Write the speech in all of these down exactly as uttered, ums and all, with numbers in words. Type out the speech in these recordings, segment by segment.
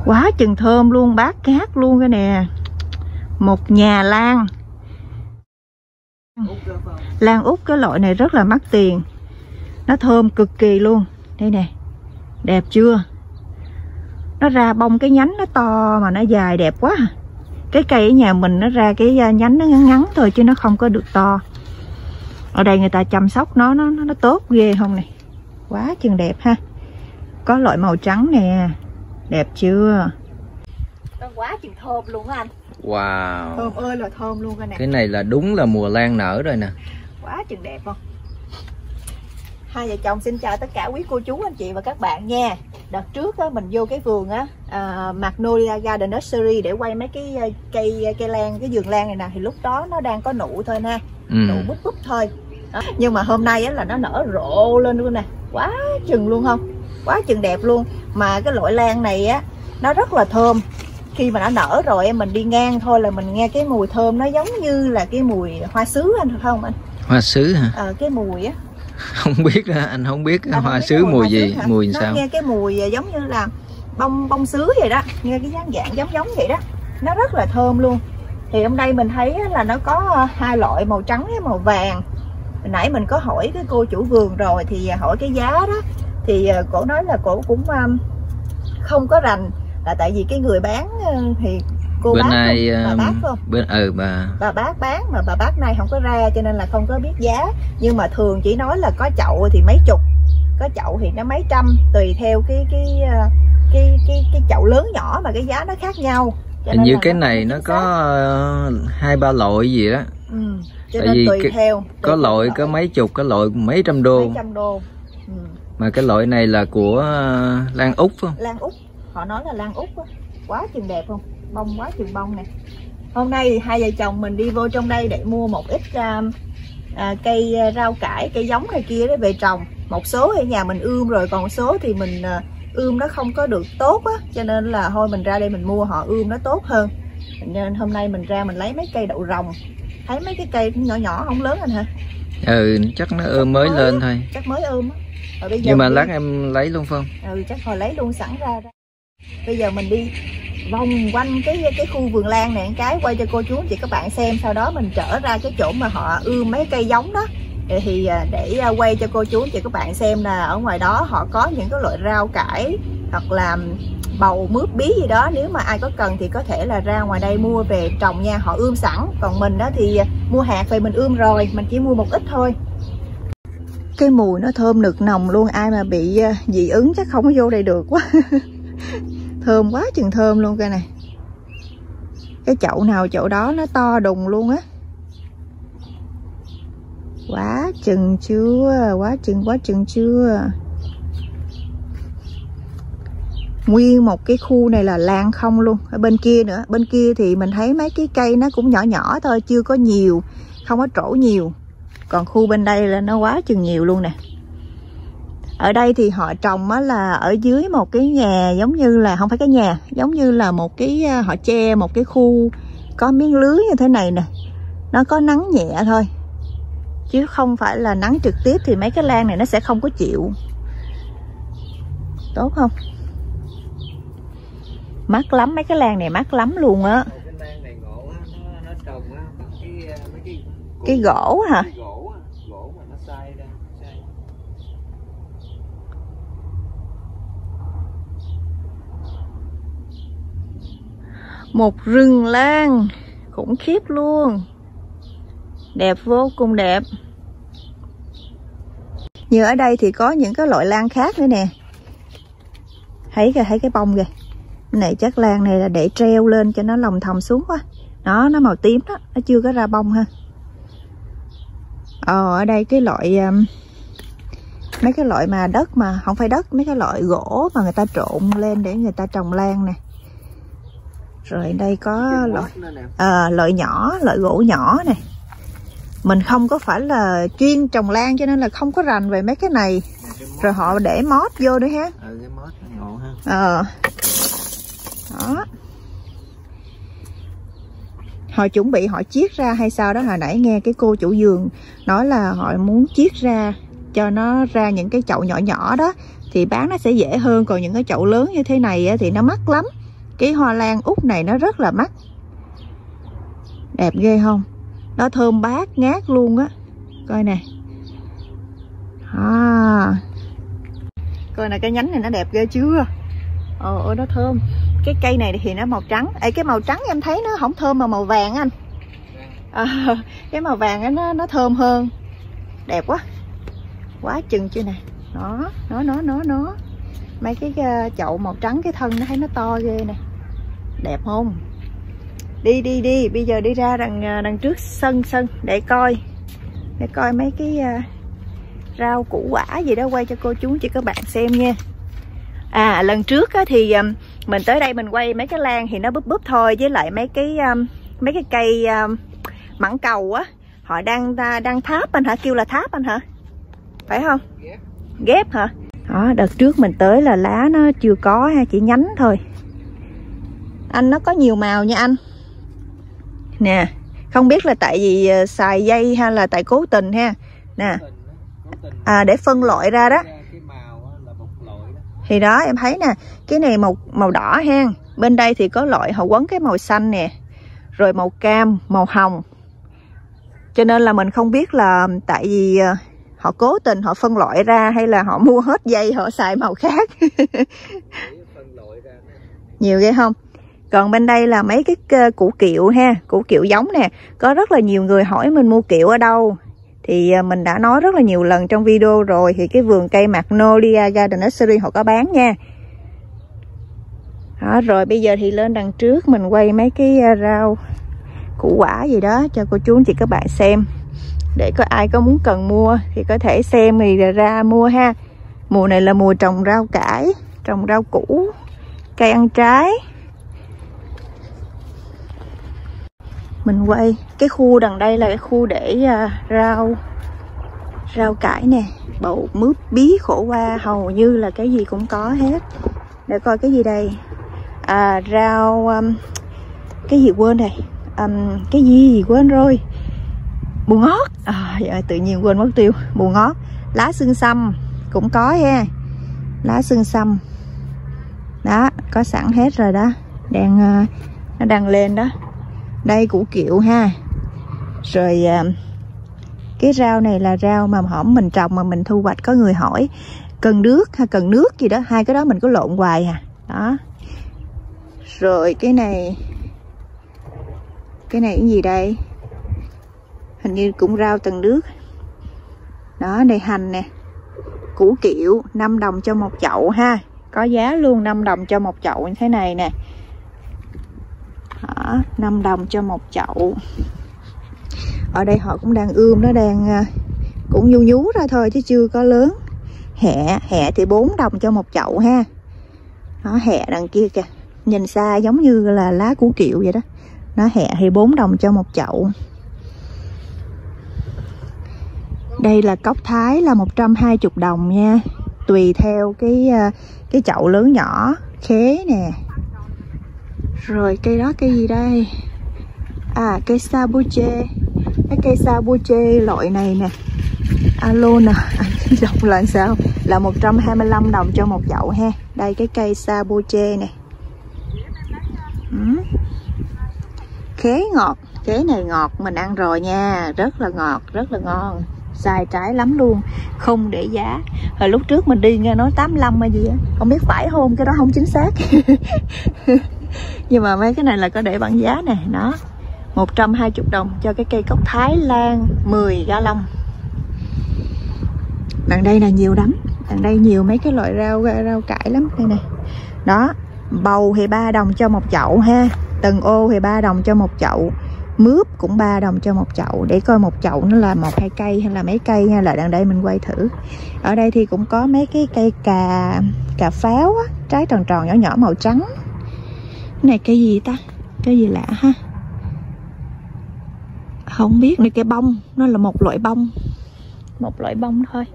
Quá chừng thơm luôn, bát cát luôn cái nè. Một nhà lan. Lan Úc cái loại này rất là mắc tiền. Nó thơm cực kỳ luôn. Đây nè. Đẹp chưa? Nó ra bông cái nhánh nó to mà nó dài đẹp quá. Cái cây ở nhà mình nó ra cái nhánh nó ngắn ngắn thôi chứ nó không có được to. Ở đây người ta chăm sóc nó nó nó tốt ghê không này. Quá chừng đẹp ha. Có loại màu trắng nè. Đẹp chưa? Nó quá chừng thơm luôn á anh. Wow. Thơm ơi là thơm luôn cái này. Cái này là đúng là mùa lan nở rồi nè. Quá chừng đẹp không? Hai vợ chồng xin chào tất cả quý cô chú anh chị và các bạn nha. Đợt trước á, mình vô cái vườn á, uh, Magnolia Garden Nursery để quay mấy cái cây cây lan, cái vườn lan này nè, thì lúc đó nó đang có nụ thôi ha, ừ. nụ búp búp thôi. Đó. Nhưng mà hôm nay á, là nó nở rộ lên luôn nè, quá chừng luôn không? Quá chừng đẹp luôn. Mà cái loại lan này á, nó rất là thơm. Khi mà nó nở rồi mình đi ngang thôi là mình nghe cái mùi thơm nó giống như là cái mùi hoa sứ anh phải không anh? Hoa sứ hả? Ờ, cái mùi á. Không biết anh không biết anh hoa không biết sứ mùi, mùi gì, hả? mùi nó sao? Nghe cái mùi giống như là bông bông sứ vậy đó, nghe cái dáng dạng giống giống vậy đó. Nó rất là thơm luôn. Thì hôm nay mình thấy là nó có hai loại màu trắng với màu vàng. Hồi nãy mình có hỏi cái cô chủ vườn rồi thì hỏi cái giá đó thì cổ nói là cổ cũng không có rành, là tại vì cái người bán thì cô bên bác này không? Bà bác không? Bên ừ bà bà bác bán mà bà bác này không có ra cho nên là không có biết giá. Nhưng mà thường chỉ nói là có chậu thì mấy chục, có chậu thì nó mấy trăm, tùy theo cái cái cái cái cái chậu lớn nhỏ mà cái giá nó khác nhau. Cho hình như cái nó này nó có hai ba loại gì đó. Ừ. Cho tại nên vì tùy cái, theo tùy có loại có mấy chục, có loại mấy trăm đô, mấy trăm đô. Ừ. Mà cái loại này là của Lan Úc phải không? Lan Úc, họ nói là Lan Úc á. Quá chừng đẹp không? Bông quá chừng bông nè. Hôm nay thì hai vợ chồng mình đi vô trong đây để mua một ít uh, uh, cây rau cải, cây giống này kia để về trồng. Một số ở nhà mình ươm rồi, còn một số thì mình uh, ươm nó không có được tốt á, cho nên là thôi mình ra đây mình mua họ ươm nó tốt hơn. Nên hôm nay mình ra mình lấy mấy cây đậu rồng. Thấy mấy cái cây nhỏ nhỏ không lớn anh hả? Ừ, chắc nó ươm mới, mới lên á. Thôi. Chắc mới ươm á. Rồi bây giờ nhưng mà đi... lát em lấy luôn phải không? Ừ, chắc hồi lấy luôn sẵn ra. ra. Bây giờ mình đi vòng quanh cái cái khu vườn lan này cái quay cho cô chú chị các bạn xem, sau đó mình trở ra cái chỗ mà họ ươm mấy cây giống đó thì để quay cho cô chú chị các bạn xem là ở ngoài đó họ có những cái loại rau cải hoặc là bầu mướp bí gì đó, nếu mà ai có cần thì có thể là ra ngoài đây mua về trồng nha, họ ươm sẵn. Còn mình đó thì mua hạt về mình ươm rồi, mình chỉ mua một ít thôi. Cái mùi nó thơm nực nồng luôn, ai mà bị dị ứng chắc không có vô đây được quá. Thơm quá chừng thơm luôn cây này. Cái chậu nào chậu đó nó to đùng luôn á. Quá chừng chưa, quá chừng quá chừng chưa. Nguyên một cái khu này là lan không luôn. Ở bên kia nữa, bên kia thì mình thấy mấy cái cây nó cũng nhỏ nhỏ thôi, chưa có nhiều, không có trổ nhiều. Còn khu bên đây là nó quá chừng nhiều luôn nè. Ở đây thì họ trồng á là ở dưới một cái nhà, giống như là không phải cái nhà, giống như là một cái họ che một cái khu có miếng lưới như thế này nè. Nó có nắng nhẹ thôi, chứ không phải là nắng trực tiếp thì mấy cái lan này nó sẽ không có chịu. Tốt không? Mắc lắm, mấy cái lan này mắc lắm luôn á. Cái gỗ hả? Một rừng lan khủng khiếp luôn. Đẹp vô cùng đẹp. Như ở đây thì có những cái loại lan khác nữa nè. Thấy kìa, thấy cái bông kìa. Cái này chắc lan này là để treo lên cho nó lòng thòng xuống quá. Đó, nó màu tím đó, nó chưa có ra bông ha. Ờ, ở đây cái loại um, mấy cái loại mà đất mà không phải đất, mấy cái loại gỗ mà người ta trộn lên để người ta trồng lan nè. Rồi đây có loại à, loại nhỏ, loại gỗ nhỏ này. Mình không có phải là chuyên trồng lan cho nên là không có rành về mấy cái này. Rồi họ để mót vô nữa ha. Ừ, cái mót ngộ ha. Ờ. Đó. Họ chuẩn bị họ chiết ra hay sao đó, hồi nãy nghe cái cô chủ vườn nói là họ muốn chiết ra cho nó ra những cái chậu nhỏ nhỏ đó thì bán nó sẽ dễ hơn, còn những cái chậu lớn như thế này thì nó mắc lắm. Cái hoa lan Úc này nó rất là mắc. Đẹp ghê không? Nó thơm bát ngát luôn á. Coi nè. À. Coi nè, cái nhánh này nó đẹp ghê chưa? Ồ, ôi nó thơm. Cái cây này thì nó màu trắng. Ê, cái màu trắng em thấy nó không thơm mà màu vàng anh. À, cái màu vàng ấy, nó nó thơm hơn. Đẹp quá. Quá chừng chưa nè. Nó, nó, nó, nó, nó. Mấy cái chậu màu trắng, cái thân nó thấy nó to ghê nè. Đẹp không? Đi đi đi, bây giờ đi ra đằng đằng trước sân sân để coi. Để coi mấy cái uh, rau củ quả gì đó, quay cho cô chú chị các bạn xem nha. À, lần trước á, thì um, mình tới đây mình quay mấy cái lan thì nó búp búp thôi, với lại mấy cái um, mấy cái cây um, mãng cầu á, họ đang đang tháp anh hả, kêu là tháp anh hả, phải không? Ghép, ghép hả? Đó, đợt trước mình tới là lá nó chưa có ha, chỉ nhánh thôi. Anh nó có nhiều màu nha anh. Nè, không biết là tại vì xài dây hay là tại cố tình ha. Nè. À, để phân loại ra đó. Thì đó em thấy nè, cái này màu màu đỏ ha. Bên đây thì có loại họ quấn cái màu xanh nè, rồi màu cam, màu hồng. Cho nên là mình không biết là tại vì họ cố tình họ phân loại ra hay là họ mua hết dây họ xài màu khác. Nhiều ghê không? Còn bên đây là mấy cái củ kiệu ha, củ kiệu giống nè. Có rất là nhiều người hỏi mình mua kiệu ở đâu. Thì mình đã nói rất là nhiều lần trong video rồi. Thì cái vườn cây Magnolia Garden Nursery họ có bán nha. Đó, rồi bây giờ thì lên đằng trước mình quay mấy cái rau củ quả gì đó cho cô chú anh chị các bạn xem. Để có ai có muốn cần mua thì có thể xem thì ra mua ha. Mùa này là mùa trồng rau cải, trồng rau củ, cây ăn trái. Mình quay cái khu đằng đây là cái khu để uh, rau rau cải nè, bầu, mướp, bí, khổ qua, hầu như là cái gì cũng có hết. Để coi cái gì đây. À, rau um, cái gì quên này, um, cái gì quên rồi. Bù ngót. À, dạ, tự nhiên quên mất tiêu. Bù ngót, lá xương sâm cũng có ha. Lá xương sâm. Đó, có sẵn hết rồi đó. Đang uh, nó đang lên đó. Đây củ kiệu ha. Rồi uh, cái rau này là rau mà hổm mình trồng mà mình thu hoạch, có người hỏi cần nước hay cần nước gì đó, hai cái đó mình có lộn hoài à. Đó. Rồi cái này cái này cái gì đây? Hình như cũng rau cần nước. Đó, đây hành nè. Củ kiệu năm đồng cho một chậu ha. Có giá luôn, năm đồng cho một chậu như thế này nè. Đó, năm đồng cho một chậu. Ở đây họ cũng đang ươm, nó đang cũng nhu nhú ra thôi chứ chưa có lớn. Hẹ, hẹ thì bốn đồng cho một chậu ha. Đó, hẹ đằng kia kìa, nhìn xa giống như là lá củ kiệu vậy đó. Nó hẹ thì bốn đồng cho một chậu. Đây là cóc Thái là một trăm hai mươi đồng nha. Tùy theo cái cái chậu lớn nhỏ. Khế nè. Rồi cây đó cây gì đây? À, cây Sabuche. Cái cây Sabuche loại này nè, Alona, à, đọc là sao? Là một trăm hai mươi lăm đồng cho một chậu ha. Đây cái cây Sabuche nè. Ừ. Khế ngọt, khế này ngọt, mình ăn rồi nha, rất là ngọt, rất là ngon, xài trái lắm luôn, không để giá. Hồi lúc trước mình đi nghe nói tám mươi lăm hay gì á, không biết phải không, cái đó không chính xác. Nhưng mà mấy cái này là có để bảng giá nè, nó một trăm hai mươi đồng cho cái cây cóc Thái Lan mười gallon. Đằng đây là nhiều lắm, đằng đây nhiều mấy cái loại rau rau cải lắm đây nè. Đó, bầu thì ba đồng cho một chậu ha, tần ô thì ba đồng cho một chậu, mướp cũng ba đồng cho một chậu. Để coi một chậu nó là một hai cây hay là mấy cây ha, là đằng đây mình quay thử. Ở đây thì cũng có mấy cái cây cà cà pháo á, trái tròn tròn nhỏ nhỏ màu trắng. Cái này cây gì ta? Cái gì lạ ha? Không biết. Này cây bông, nó là một loại bông, một loại bông thôi.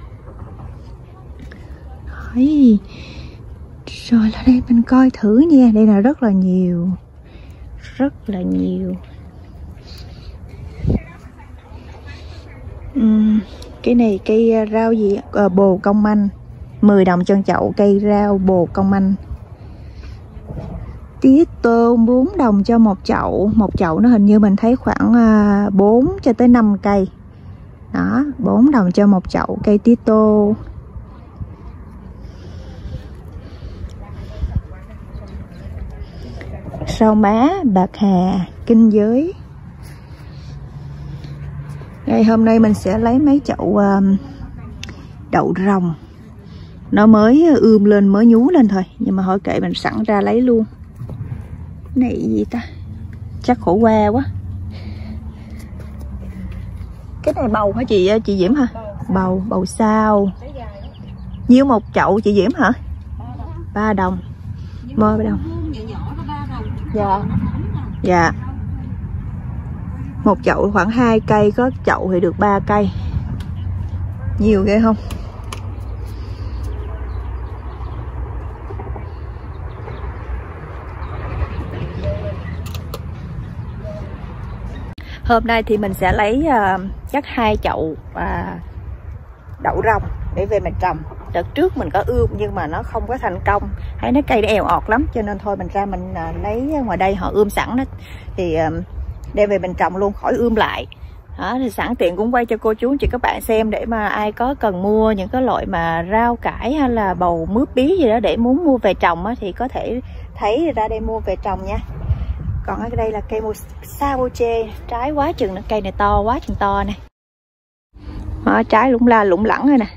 Đấy. Rồi là đây mình coi thử nha. Đây là rất là nhiều, rất là nhiều. uhm, Cái này cây rau gì? À, bồ công anh, mười đồng cho chậu cây rau bồ công anh. tía tô bốn đồng cho một chậu. Một chậu nó hình như mình thấy khoảng bốn cho tới năm cây. Đó, bốn đồng cho một chậu cây tía tô. Rau má bạc hà, kinh giới. Đây, hôm nay mình sẽ lấy mấy chậu uh, đậu rồng. Nó mới ươm lên, mới nhú lên thôi. Nhưng mà thôi kệ, mình sẵn ra lấy luôn. Này gì ta? Chắc khổ qua quá. Cái này bầu hả chị chị Diễm hả? Bầu, bầu sao? Nhiêu một chậu chị Diễm hả? ba đồng. Mơ ba đồng. Dạ. Dạ. Một chậu khoảng hai cây, có chậu thì được ba cây. Nhiều ghê không? Hôm nay thì mình sẽ lấy uh, chắc hai chậu uh, đậu rồng để về mình trồng. Đợt trước mình có ươm nhưng mà nó không có thành công, thấy nó cây nó èo ọt lắm, cho nên thôi mình ra mình uh, lấy ngoài đây họ ươm sẵn đó, thì uh, đem về mình trồng luôn, khỏi ươm lại. Đó, thì sẵn tiện cũng quay cho cô chú chị các bạn xem, để mà ai có cần mua những cái loại mà rau cải hay là bầu mướp bí gì đó để muốn mua về trồng á, thì có thể thấy ra đây mua về trồng nha. Còn ở đây là cây saboche, trái quá chừng, cây này to quá chừng to nè. Đó, trái lủng la lủng lẳng rồi nè.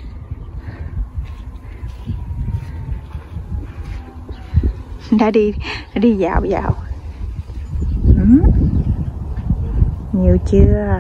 Đã đi đã đi dạo dạo. Ừ. Nhiều chưa?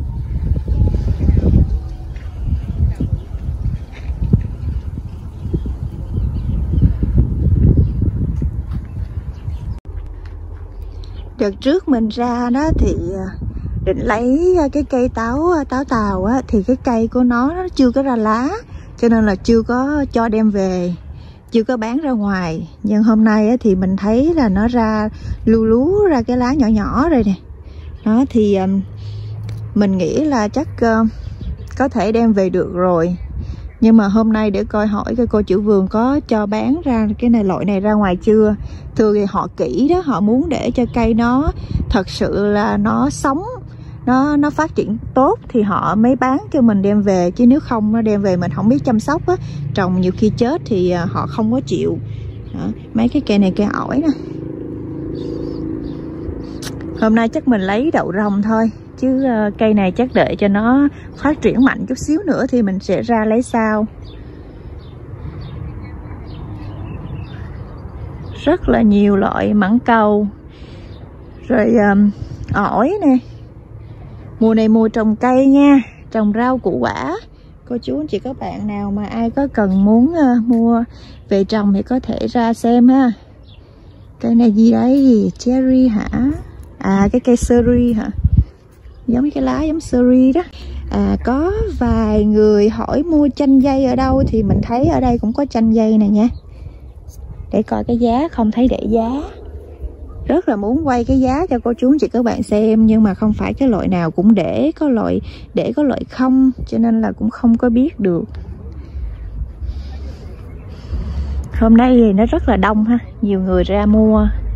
Đợt trước mình ra đó thì định lấy cái cây táo táo tàu á, thì cái cây của nó, nó chưa có ra lá, cho nên là chưa có cho đem về, chưa có bán ra ngoài. Nhưng hôm nay á, thì mình thấy là nó ra lú lú ra cái lá nhỏ nhỏ rồi nè. Đó thì um, mình nghĩ là chắc uh, có thể đem về được rồi. Nhưng mà hôm nay để coi hỏi cái cô chủ vườn có cho bán ra cái này, loại này ra ngoài chưa. Thường thì họ kỹ đó, họ muốn để cho cây nó thật sự là nó sống, nó nó phát triển tốt thì họ mới bán cho mình đem về, chứ nếu không nó đem về mình không biết chăm sóc á, trồng nhiều khi chết thì họ không có chịu. Đó, mấy cái cây này cây ổi nè. Hôm nay chắc mình lấy đậu rồng thôi, chứ cây này chắc đợi cho nó phát triển mạnh chút xíu nữa thì mình sẽ ra lấy sau. Rất là nhiều loại mãng cầu, rồi um, ổi nè. Mùa này mùa trồng cây nha, trồng rau củ quả. Cô chú anh chị các bạn nào mà ai có cần muốn uh, mua về trồng thì có thể ra xem ha. Cây này gì đấy? Cherry hả? À, cái cây seri hả? Giống cái lá giống seri đó. À, có vài người hỏi mua chanh dây ở đâu, thì mình thấy ở đây cũng có chanh dây này nha. Để coi cái giá, không thấy để giá. Rất là muốn quay cái giá cho cô chú chị các bạn xem, nhưng mà không phải cái loại nào cũng để, có loại để có loại không, cho nên là cũng không có biết được. Hôm nay thì nó rất là đông ha, nhiều người ra mua.